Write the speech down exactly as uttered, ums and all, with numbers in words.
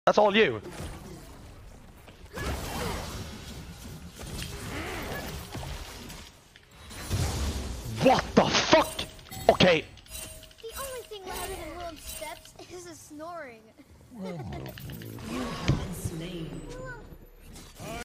That's all you. What the fuck? Okay. The only thing louder than Willem's steps is his snoring. You have been slain. Willem,